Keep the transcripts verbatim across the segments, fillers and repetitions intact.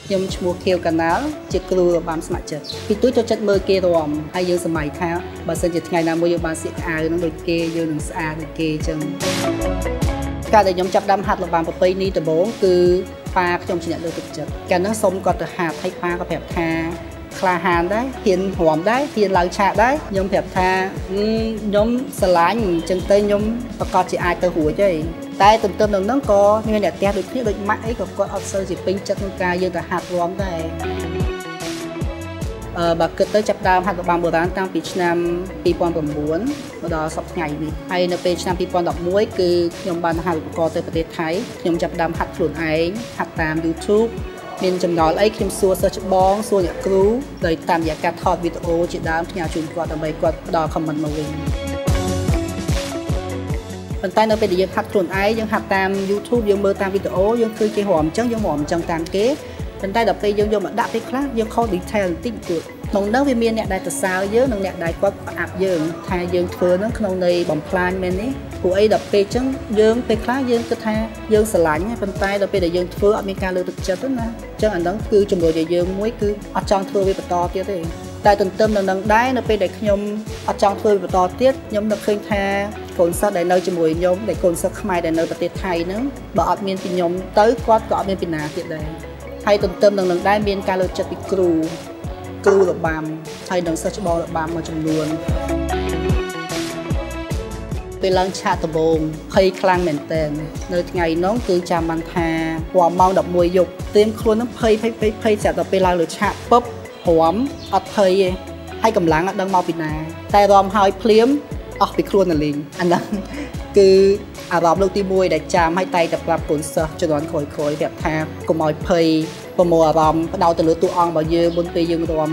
ខ្ញុំឈ្មោះខៀវកាណាល់ជាគ្រូរបាំស្ម័គ្រចិត្តពីទូចូលចិត្តមើលគេរាំហើយយើងសម័យថាបើសិនជាថ្ងៃណាមួយយើងបានសៀកក្អៅនឹងដូចគេយើងនឹងស្អាតដូចគេអញ្ចឹងកាលដែលខ្ញុំចាប់ដើមហាត់របាំប្រពៃណីដំបូងគឺប៉ាខ្ញុំជាអ្នកលើកទឹកចិត្តកាលហ្នឹងសុំគាត់ទៅហាត់ហើយប៉ាក៏ប្រាប់ថាក្លាហានដែរហ៊ានរាំដែរហ៊ានឡើងឆាកដែរខ្ញុំប្រាប់ថាខ្ញុំស្រឡាញ់អញ្ចឹងទៅខ្ញុំប្រកាសជាអាចទៅរួចទេតែទន្ទឹមនឹងហ្នឹងក៏មានអ្នកផ្ទះដូចគ្នាដូចម៉ាក់អីក៏គាត់អត់សូវជាពេញចិត្តក្នុងការយើងទៅហាត់រាំដែរអឺបើគិតទៅចាប់ដើមហាត់របាំបុរាណតាំងពីឆ្នាំពីរពាន់ប្រាំបួនមកដល់សប្តាហ៍ថ្ងៃនេះហើយនៅពេលឆ្នាំពីរពាន់ដប់មួយគឺខ្ញុំបានហាត់ឧបករណ៍ទៅប្រទេសថៃខ្ញុំចាប់ដើមហាត់ខ្លួនឯងហាត់តាម YouTube មានចំណល់អីខ្ញុំសួរសិស្សច្បងសួរអ្នកគ្រូដោយតាមរយៈការថតវីដេអូជាដើមផ្ញើជូនគាត់ដើម្បីគាត់ផ្ដល់ comment មកវិញប៉ុន្តែនៅពេលដែលយើងហាត់ខ្លួនឯងយើងហាត់តាម YouTube យើងមើលតាមវីដេអូយើងឃើញគេរាំអញ្ចឹងយើងរាំអញ្ចឹងតាមគេប៉ុន្តែដល់ពេលយើងយកមកដាក់ពេលខ្លះយើងខុស detail បន្តិចទៀតក្នុងនោះវាមានអ្នកដែលសរសើរយើងនិងអ្នកដែលគាត់ប្រអាប់យើងថាយើងធ្វើហ្នឹងក្នុងន័យបំផ្លាញមែនទេព្រោះអីដល់ពេលអញ្ចឹងយើងពេលខ្លះយើងគិតថាយើងស្រឡាញ់ប៉ុន្តែដល់ពេលដែលយើងធ្វើអត់មានការលើកទឹកចិត្តទេណាអញ្ចឹងអាហ្នឹងគឺជំរុញឲ្យយើងមួយគឺអត់ចង់ធ្វើវាបន្តទៀតទេតែទន្ទឹមនឹងនឹងដែរនៅពេលដែលខ្ញុំអត់ចង់ធ្វើវាបន្តទៀតខ្ញុំនឹកឃើញថាកូនសិស្សដែលនៅជាមួយខ្ញុំដែលកូនសិស្សខ្មែរដែលនៅប្រទេសថៃហ្នឹងបើអត់មានពីខ្ញុំទៅគាត់ក៏អត់មានពីណាទៀតដែរហើយទន្ទឹមនឹងនឹងដែរមានការលើកចិត្តពីគ្រូគ្រូរបាំហើយនិងសិស្សច្បងរបាំមួយចំនួនពេលឡើងឆាកដំបូងភ័យខ្លាំងមែនតើនៅថ្ងៃនោះគឺចាំបានថាព្រមម៉ោងដប់មួយយប់ត្រៀមខ្លួននឹងភ័យភ័យភ័យភ័យចាក់ដល់ពេលឡើងលើឆាកពឹបព្រមអត់ភ័យទេហើយកម្លាំងអត់ដឹងមកពីណាតែរំហើយភ្លាមអស់ពីខ្លួនទៅលេងអាហ្នឹងគឺអារម្មណ៍លើកទីមួយដែលចាំឲ្យតែតែប្រាប់កូនសិស្សជំនាន់ក្រោយៗប្រាប់ថាកុំឲ្យភ័យប្រមូលអារម្មណ៍បដោតទៅលើតួអង្គរបស់យើងមុនពេលយើងរាំ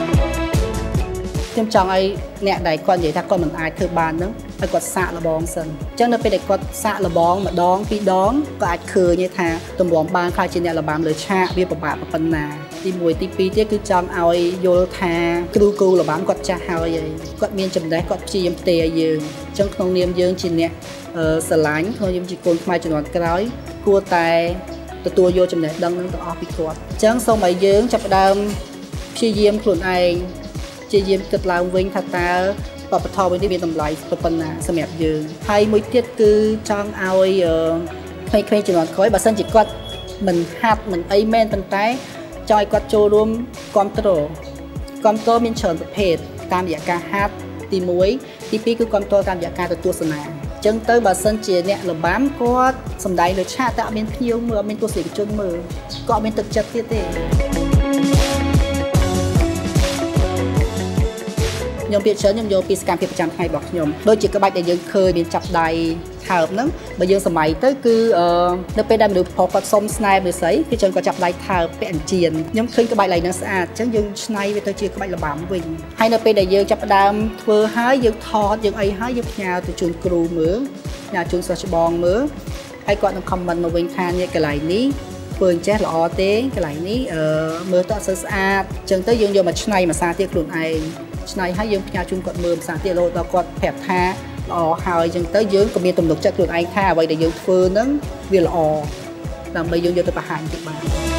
ខ្ញុំចង់ឲ្យអ្នកដែលគាត់និយាយថាគាត់មិនអាចធ្វើបានហ្នឹងឲ្យគាត់សាកល្បងសិនអញ្ចឹងនៅពេលដែលគាត់សាកល្បងម្ដងពីរដងក៏អាចឃើញថាទម្រាំបានខ្លះជាអ្នករបាំលើឆាកវាពិបាកប៉ុណ្ណាទីមួយទីពីរទៀតគឺចង់ឲ្យយល់ថាគ្រូគ្រូរបាំគាត់ចាស់ហើយគាត់មានចំណេះគាត់ព្យាយាមផ្ទេរឲ្យយើងអញ្ចឹងក្នុងនាមយើងជាអ្នកស្រឡាញ់ក្នុងនាមជាកូនខ្មែរជំនាន់ក្រោយគួរតែទទួលយកចំណេះដឹងនឹងទាំងអស់ពីគាត់អញ្ចឹងសូមឲ្យយើងចាប់ផ្ដើមព្យាយាមខ្លួនឯងព្យាយាមគិតឡើងវិញថាតើបបធម៌វិញនេះមានតម្លៃប៉ុណ្ណាសម្រាប់យើងហើយមួយទៀតគឺចង់ឲ្យក្មេងៗជំនាន់ក្រោយបើសិនជាគាត់មិនហាត់មិនអីមែនប៉ុន្តែចង់ឲ្យគាត់ចូលរួមគ្រប់គ្រងគ្រប់គ្រងមានច្រើនប្រភេទតាមរយៈការហាត់ទីមួយទីពីរគឺគ្រប់គ្រងតាមរយៈការទៅទស្សនាអញ្ចឹងទៅបើសិនជាអ្នករបាំគាត់សម្ដែងលើឆាកតែអត់មានភ្ញៀវមើលអត់មានទស្សនិកជនមើលក៏អត់មានទឹកចិត្តទៀតទេខ្ញុំពីច្រើនខ្ញុំយកពីសកម្មភាពប្រចាំថ្ងៃរបស់ខ្ញុំដូចជាក្បាច់ដែលយើងឃើញមានចាប់ដៃថើបហ្នឹងបើយើងសម័យទៅគឺនៅពេលដែលមនុស្សផងគាត់សុំស្នែបឬស្អីគឺចឹងគាត់ចាប់ដៃថើបពាក់អញ្ជៀនខ្ញុំឃើញក្បាច់ឡើងហ្នឹងស្អាតអញ្ចឹងយើងច្នៃវាទៅជាក្បាច់របាំវិញហើយនៅពេលដែលយើងចាប់ផ្ដើមធ្វើហើយយើងថតយើងអីហើយយើងផ្ញើទៅជូនគ្រូមើលផ្ញើជូនសិស្សច្បងមើលហើយគាត់នឹង comment មកវិញថានេះកន្លែងនេះធ្វើអញ្ចេះល្អទេកន្លែងនេះអឺមើលទៅអត់សូវស្អាតអញ្ចឹងទៅយើងយកមកច្នៃភាសាទៀតខ្លួនឯងឆ្នៃហើយយើងផ្ញើជូនគាត់មើលភាសាទៀតរហូតដល់គាត់ប្រាប់ថាល្អហើយអញ្ចឹងទៅយើងក៏មានទំនុកចិត្តខ្លួនឯងថាអ្វីដែលយើងធ្វើហ្នឹងវាល្អដើម្បីយើងយកទៅបង្ហាញទៀតបាន